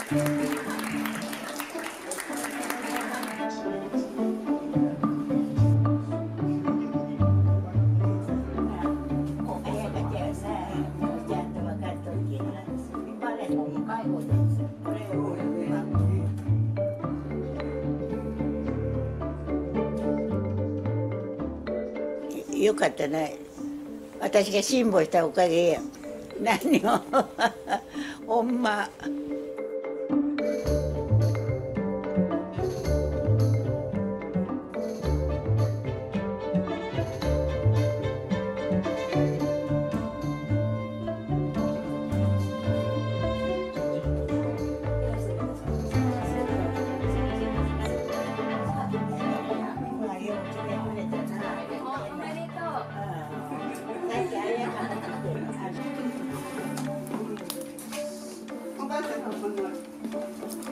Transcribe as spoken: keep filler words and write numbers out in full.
よかったね。私が辛抱したおかげや。何をほんま。 おばあちゃんの